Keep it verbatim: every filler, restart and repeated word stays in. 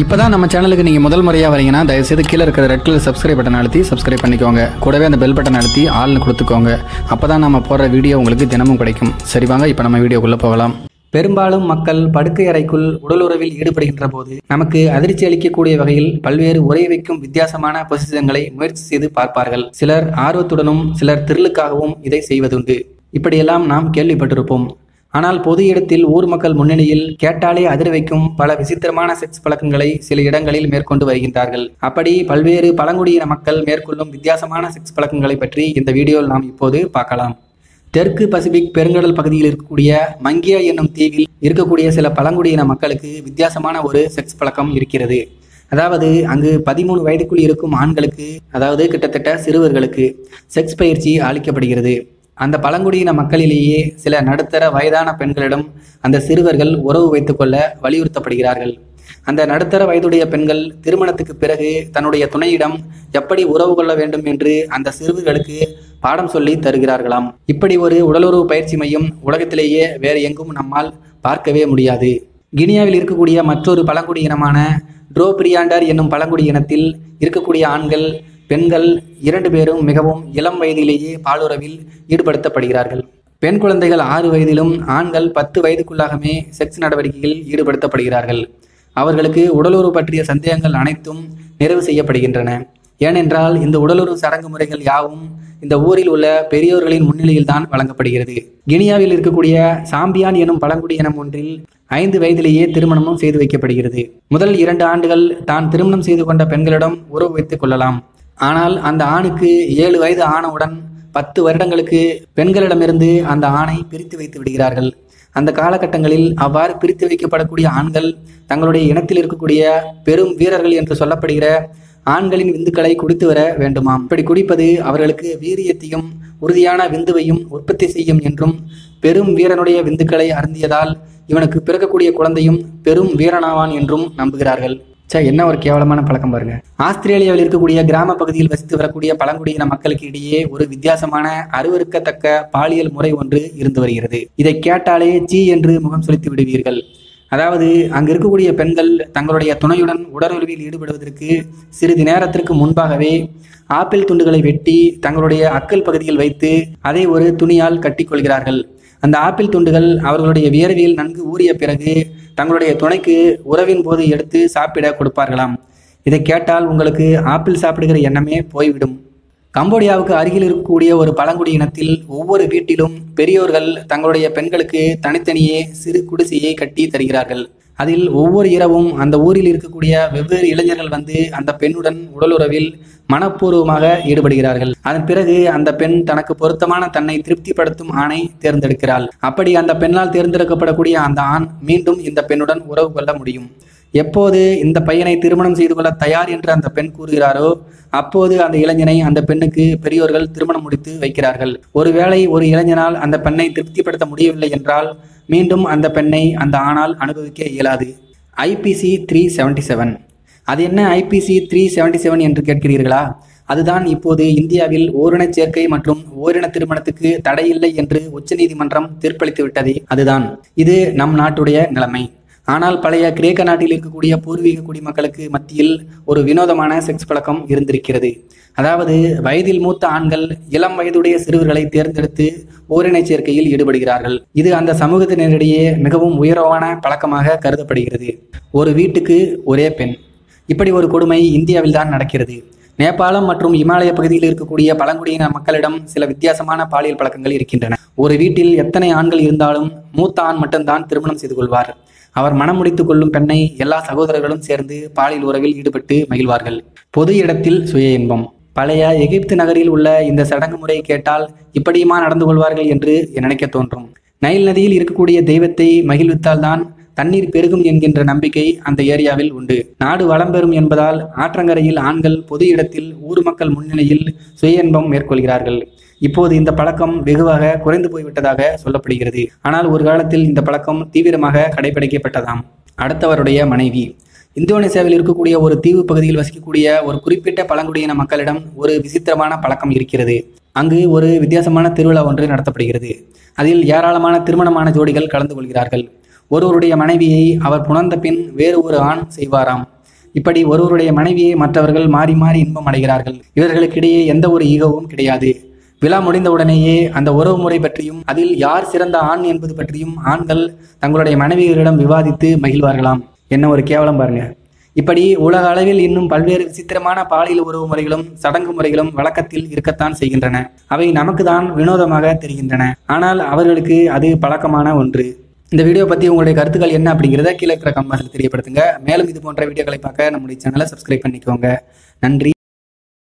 இப்போதான் நம்ம சேனலுக்கு நீங்கள் முதல் முறையாக வரீங்கன்னா தயவுசெய்து கீழே இருக்கிற ரெட் கலர் சப்ஸ்கிரைப் பட்டன் அழுத்தி சப்ஸ்கிரைப் பண்ணிக்கோங்க. கூடவே அந்த பெல் பட்டன் அழுத்தி ஆள்னு கொடுத்துக்கோங்க. அப்போ தான் நம்ம போடுற வீடியோ உங்களுக்கு தினமும் கிடைக்கும். சரி வாங்க இப்போ நம்ம வீடியோக்குள்ளே போகலாம். பெரும்பாலும் மக்கள் படுக்கை அறைக்குள் உடலுறவில் ஈடுபடுகின்ற போது நமக்கு அதிர்ச்சி அளிக்கக்கூடிய வகையில் பல்வேறு உரை வைக்கும் வித்தியாசமான பொசிஷன்களை முயற்சி செய்து பார்ப்பார்கள். சிலர் ஆர்வத்துடனும் சிலர் திரிலுக்காகவும் இதை செய்வதுண்டு. இப்படியெல்லாம் நாம் கேள்விப்பட்டிருப்போம். ஆனால் பொது இடத்தில் ஊர் மக்கள் முன்னிலையில் கேட்டாலே அதிர வைக்கும் பல விசித்திரமான செக்ஸ் பழக்கங்களை சில இடங்களில் மேற்கொண்டு வருகின்றார்கள். அப்படி பல்வேறு பழங்குடியின மக்கள் மேற்கொள்ளும் வித்தியாசமான செக்ஸ் பழக்கங்களை பற்றி இந்த வீடியோவில் நாம் இப்போது பார்க்கலாம். தெற்கு பசிபிக் பெருங்கடல் பகுதியில் இருக்கக்கூடிய மங்கியா என்னும் தீவில் இருக்கக்கூடிய சில பழங்குடியின மக்களுக்கு வித்தியாசமான ஒரு செக்ஸ் பழக்கம் இருக்கிறது. அதாவது அங்கு பதிமூணு வயதுக்குள் இருக்கும் ஆண்களுக்கு, அதாவது கிட்டத்தட்ட சிறுவர்களுக்கு செக்ஸ் பயிற்சி அளிக்கப்படுகிறது. அந்த பழங்குடியின மக்களிலேயே சில நடுத்தர வயதான பெண்களிடம் அந்த சிறுவர்கள் உறவு வைத்துக் கொள்ள வலியுறுத்தப்படுகிறார்கள். அந்த நடுத்தர வயதுடைய பெண்கள் திருமணத்துக்கு பிறகு தன்னுடைய துணையிடம் எப்படி உறவு கொள்ள வேண்டும் என்று அந்த சிறுவர்களுக்கு பாடம் சொல்லி தருகிறார்களாம். இப்படி ஒரு உடலுறவு பயிற்சி மையம் உலகத்திலேயே வேறு எங்கும் நம்மால் பார்க்கவே முடியாது. கினியாவில் இருக்கக்கூடிய மற்றொரு பழங்குடியினமான ட்ரோபிரியாண்டர் என்னும் பழங்குடியினத்தில் இருக்கக்கூடிய ஆண்கள் பெண்கள் இரண்டு பேரும் மிகவும் இளம் வயதிலேயே பாலுறவில் ஈடுபடுத்தப்படுகிறார்கள். பெண் குழந்தைகள் ஆறு வயதிலும் ஆண்கள் பத்து வயதுக்குள்ளாகவே செக்ஸ் நடவடிக்கைகளில் ஈடுபடுத்தப்படுகிறார்கள். அவர்களுக்கு உடலுறவு பற்றிய சந்தேகங்கள் அனைத்தும் நிறைவு செய்யப்படுகின்றன. ஏனென்றால் இந்த உடலுறவு சடங்கு முறைகள் யாவும் இந்த ஊரில் உள்ள பெரியோர்களின் முன்னிலையில் தான் வழங்கப்படுகிறது. கினியாவில் இருக்கக்கூடிய சாம்பியான் எனும் பழங்குடியினம் ஒன்றில் ஐந்து வயதிலேயே திருமணமும் செய்து வைக்கப்படுகிறது. முதல் இரண்டு ஆண்டுகள் தான் திருமணம் செய்து கொண்ட பெண்களிடம் உறவு வைத்துக் கொள்ளலாம். ஆனால் அந்த ஆணுக்கு ஏழு வயது ஆனவுடன் பத்து வருடங்களுக்கு பெண்களிடமிருந்து அந்த ஆணை பிரித்து வைத்து விடுகிறார்கள். அந்த காலகட்டங்களில் அவ்வாறு பிரித்து வைக்கப்படக்கூடிய ஆண்கள் தங்களுடைய இனத்தில் இருக்கக்கூடிய பெரும் வீரர்கள் என்று சொல்லப்படுகிற ஆண்களின் விந்துக்களை குடித்து வர வேண்டுமாம். இப்படி குடிப்பது அவர்களுக்கு வீரியத்தையும் உறுதியான விந்துவையும் உற்பத்தி செய்யும் என்றும், பெரும் வீரனுடைய விந்துக்களை அருந்தியதால் இவனுக்கு பிறக்கக்கூடிய குழந்தையும் பெரும் வீரனாவான் என்றும் நம்புகிறார்கள். சே, என்ன ஒரு கேவலமான பழக்கம் பாருங்க. ஆஸ்திரேலியாவில் இருக்கக்கூடிய கிராம பகுதியில் வசித்து வரக்கூடிய பழங்குடியின மக்களுக்கு இடையே ஒரு வித்தியாசமான அருவருக்கத்தக்க பாலியல் முறை ஒன்று இருந்து வருகிறது. இதை கேட்டாலே சீ என்று முகம் சுளித்து விடுவீர்கள். அதாவது அங்கு இருக்கக்கூடிய பெண்கள் தங்களுடைய துணையுடன் உடலுறவில் ஈடுபடுவதற்கு சிறிது நேரத்திற்கு முன்பாகவே ஆப்பிள் துண்டுகளை வெட்டி தங்களுடைய அக்கல் பகுதியில் வைத்து அதை ஒரு துணியால் கட்டி கொள்கிறார்கள். அந்த ஆப்பிள் துண்டுகள் அவர்களுடைய வியர்வையில் நன்கு ஊறிய பிறகு தங்களுடைய துணைக்கு உறவின் போது எடுத்து சாப்பிட கொடுப்பார்களாம். இதை கேட்டால் உங்களுக்கு ஆப்பிள் சாப்பிடுகிற எண்ணமே போய்விடும். கம்போடியாவுக்கு அருகில் இருக்கக்கூடிய ஒரு பழங்குடியினத்தில் ஒவ்வொரு வீட்டிலும் பெரியோர்கள் தங்களுடைய பெண்களுக்கு தனித்தனியே சிறு குடிசையை கட்டி தருகிறார்கள். அதில் ஒவ்வொரு இரவும் அந்த ஊரில் இருக்கக்கூடிய வெவ்வேறு இளைஞர்கள் வந்து அந்த பெண்ணுடன் உடலுறவில் மனப்பூர்வமாக ஈடுபடுகிறார்கள். அதன் பிறகு அந்த பெண் தனக்கு பொருத்தமான தன்னை திருப்திப்படுத்தும் ஆணை தேர்ந்தெடுக்கிறாள். அப்படி அந்த பெண்ணால் தேர்ந்தெடுக்கப்படக்கூடிய அந்த ஆண் மீண்டும் இந்த பெண்ணுடன் உறவு கொள்ள முடியும். எப்போது இந்த பையனை திருமணம் செய்து கொள்ள தயார் என்று அந்த பெண் கூறுகிறாரோ அப்போது அந்த இளைஞனை அந்த பெண்ணுக்கு பெரியோர்கள் திருமணம் முடித்து வைக்கிறார்கள். ஒருவேளை ஒரு இளைஞனால் அந்த பெண்ணை திருப்திப்படுத்த முடியவில்லை என்றால் மீண்டும் அந்த பெண்ணை அந்த ஆணால் அனுபவிக்க இயலாது. ஐபிசி த்ரீ செவன்டி செவன் அது என்ன ஐபிசி த்ரீ செவன்டி செவன் என்று கேட்கிறீர்களா? அதுதான் இப்போது இந்தியாவில் ஓரின சேர்க்கை மற்றும் ஓரின திருமணத்துக்கு தடையில்லை என்று உச்சநீதிமன்றம் தீர்ப்பளித்து விட்டதே அதுதான். இது நம் நாட்டுடைய நிலைமை. ஆனால் பழைய கிரேக்க நாட்டில் இருக்கக்கூடிய பூர்வீக குடிமக்களுக்கு மத்தியில் ஒரு வினோதமான செக்ஸ் பழக்கம் இருந்திருக்கிறது. அதாவது வயதில் மூத்த ஆண்கள் இளம் வயதுடைய சிறுவர்களை தேர்ந்தெடுத்து ஓரின சேர்க்கையில் ஈடுபடுகிறார்கள். இது அந்த சமூகத்தினரிடையே மிகவும் உயர்வான பழக்கமாக கருதப்படுகிறது. ஒரு வீட்டுக்கு ஒரே பெண். இப்படி ஒரு கொடுமை இந்தியாவில் தான் நடக்கிறது. நேபாளம் மற்றும் இமாலய பகுதியில் இருக்கக்கூடிய பழங்குடியின மக்களிடம் சில வித்தியாசமான பாலியல் பழக்கங்கள் இருக்கின்றன. ஒரு வீட்டில் எத்தனை ஆண்கள் இருந்தாலும் மூத்த ஆண் மட்டும்தான் திருமணம் செய்து கொள்வார். அவர் மனம் முடித்துக் கொள்ளும் பெண்ணை எல்லா சகோதரர்களும் சேர்ந்து பாலியல் உறவில் ஈடுபட்டு மகிழ்வார்கள். பொது இடத்தில் சுய இன்பம். பழைய எகிப்து நகரில் உள்ள இந்த சடங்கு முறையை கேட்டால் இப்படியுமா நடந்து கொள்வார்கள் என்று நினைக்க தோன்றும். நைல் நதியில் இருக்கக்கூடிய தெய்வத்தை மகிழ்வித்தால் தான் தண்ணீர் பெருகும் என்கின்ற நம்பிக்கை அந்த ஏரியாவில் உண்டு. நாடு வளம் பெறும் என்பதால் ஆற்றங்கரையில் ஆண்கள் பொது இடத்தில் ஊர் மக்கள் முன்னிலையில் சுய இன்பம் மேற்கொள்கிறார்கள். இப்போது இந்த பழக்கம் வெகுவாக குறைந்து போய்விட்டதாக சொல்லப்படுகிறது. ஆனால் ஒரு காலத்தில் இந்த பழக்கம் தீவிரமாக கடைபிடிக்கப்பட்டதாம். அடுத்தவருடைய மனைவி. இந்தோனேசியாவில் இருக்கக்கூடிய ஒரு தீவு பகுதியில் வசிக்கக்கூடிய ஒரு குறிப்பிட்ட பழங்குடியின மக்களிடம் ஒரு விசித்திரமான பழக்கம் இருக்கிறது. அங்கு ஒரு வித்தியாசமான திருவிழா ஒன்று நடத்தப்படுகிறது. அதில் ஏராளமான திருமணமான ஜோடிகள் கலந்து கொள்கிறார்கள். ஒருவருடைய மனைவியை அவர் புணர்ந்த பின் வேறு ஒரு ஆண் செய்வாராம். இப்படி ஒருவருடைய மனைவியை மற்றவர்கள் மாறி மாறி இன்பம் அடைகிறார்கள். இவர்களுக்கிடையே எந்த ஒரு ஈகோவும் கிடையாது. விழா முடிந்தவுடனேயே அந்த உறவு முறை பற்றியும் அதில் யார் சிறந்த ஆண் என்பது பற்றியும் ஆண்கள் தங்களுடைய மனைவியரிடம் விவாதித்து மகிழ்வார்களாம். என்ன ஒரு கேவலம் பாருங்க. இப்படி உலக அளவில் இன்னும் பல்வேறு விசித்திரமான பாலியல் உறவு முறைகளும் சடங்கு முறைகளும் வழக்கத்தில் இருக்கத்தான் செய்கின்றன. அவை நமக்கு தான் வினோதமாக தெரிகின்றன. ஆனால் அவர்களுக்கு அது பழக்கமான ஒன்று. இந்த வீடியோ பற்றி உங்களுடைய கருத்துக்கள் என்ன அப்படிங்கிறத கீழே இருக்கிற கமெண்ட்ஸில் தெரியப்படுத்துங்க. மேலும் இது போன்ற வீடியோக்களை பார்க்க நம்முடைய சேனலை சப்ஸ்கிரைப் பண்ணிக்கோங்க. நன்றி.